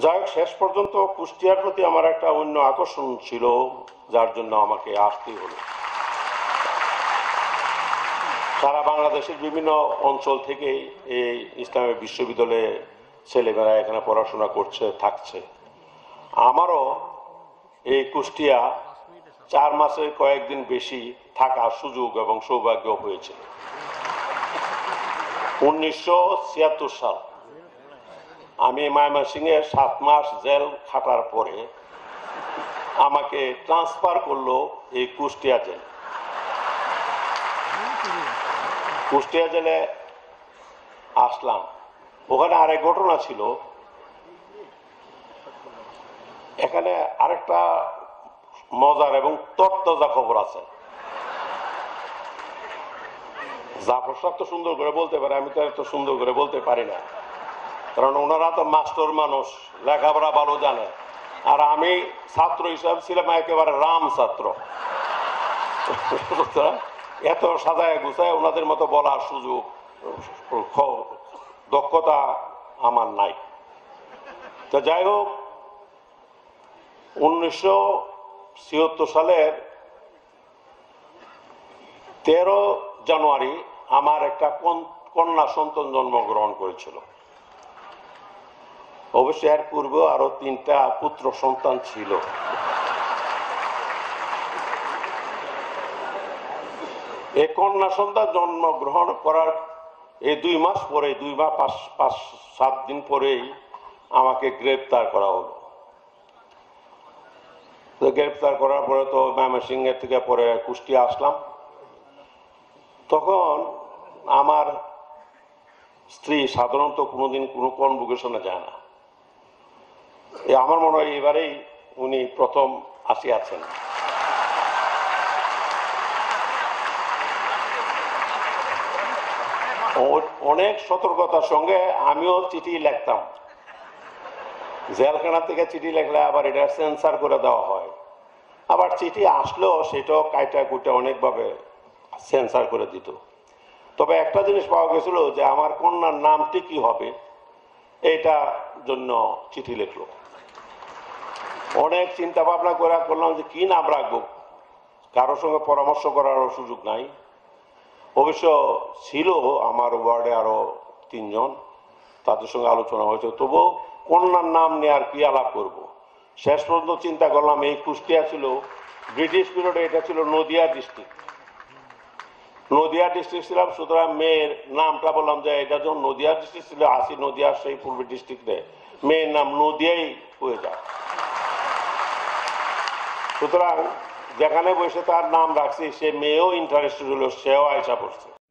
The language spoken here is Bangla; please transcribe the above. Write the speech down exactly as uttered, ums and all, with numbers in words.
যাই হোক, শেষ পর্যন্ত কুষ্টিয়ার প্রতি আমার একটা অন্য আকর্ষণ ছিল, যার জন্য আমাকে আসতেই হলো। সারা বাংলাদেশের বিভিন্ন অঞ্চল থেকে এই ইসলামিক বিশ্ববিদ্যালয়ে ছেলেমেয়েরা এখানে পড়াশোনা করছে, থাকছে। আমারও এই কুষ্টিয়া চার মাসের কয়েকদিন বেশি থাকার সুযোগ এবং সৌভাগ্য হয়েছে। উনিশশো ছিয়াত্তর সাল আমি ময়মনসিংহে সাত মাস জেল খাটার পরে আমাকে ট্রান্সফার করলো এই কুষ্টিয়া জেল। কুষ্টিয়া জেলে আসলাম। ওখানে আরেক ঘটনা ছিল। এখানে আরেকটা মজার এবং তত্তাজা খবর আছে। জাফর সাহেব তো সুন্দর করে বলতে পারে, আমি তো এত সুন্দর করে বলতে পারি না, কারণ ওনারা তো মাস্টার মানুষ, লেখাপড়া ভালো জানে, আর আমি ছাত্র হিসাবে ছিলাম একেবারে রাম ছাত্র। এত সাজায় গুছায় ওনাদের মতো বলার সুযোগ, দক্ষতা আমার নাই। তো যাই হোক, উনিশশো ছিয়াত্তর সালের তেরো জানুয়ারি আমার একটা কন্যা সন্তান জন্মগ্রহণ করেছিল। অবশ্যই এর পূর্বে আরো তিনটা পুত্র সন্তান ছিল। এই কন্যা সন্তান জন্মগ্রহণ করার এই দুই মাস পরে, দুই মাস পাঁচ পাঁচ সাত দিন পরেই আমাকে গ্রেপ্তার করা হলো। তো গ্রেপ্তার করার পরে তো ময়মনসিংহের থেকে পরে কুষ্টিয়া আসলাম। তখন আমার স্ত্রী সাধারণত কোনোদিন কোনো কনভোকেশনে যায় না। আমার মনে হয় এবারেই উনি প্রথম আসিয়াছেন। অনেক সতর্কতার সঙ্গে আমিও চিঠি লিখতাম। জেলখানা থেকে চিঠি লিখলে আবার এটা সেন্সার করে দেওয়া হয়, আবার চিঠি আসলেও সেটাও কাইটা কুইটা অনেকভাবে সেন্সার করে দিত। তবে একটা জিনিস পাওয়া গেছিল যে আমার কন্যার নামটি কি হবে, এইটা জন্য চিঠি লিখলো। অনেক চিন্তা ভাবনা করে করলাম যে কি নাম রাখবো, কারোর সঙ্গে পরামর্শ করারও সুযোগ নাই। অবশ্য ছিল আমার ওয়ার্ডে আরো তিনজন, তাদের সঙ্গে আলোচনা হয়েছে, তবুও কন্যার নাম নিয়ে আর কি আলাপ করবো। শেষ পর্যন্ত চিন্তা করলাম এই কুষ্টিয়া ছিল ব্রিটিশ পিরিয়ডে, এটা ছিল নদিয়া ডিস্ট্রিক্ট। নদিয়া ডিস্ট্রিক্ট ছিলাম, সুতরাং মেয়ের নামটা বললাম যে এটা যখন নদিয়া ডিস্ট্রিক্ট ছিল, আসি নদিয়ার সেই পূর্ব ডিস্ট্রিক্টে, মেয়ের নাম নদিয়াই হয়ে যায়। সুতরাং যেখানে বসে তার নাম রাখছি, সে মেয়েও ইন্টারেস্টেড হলো, সেও আয়সা পড়ছে।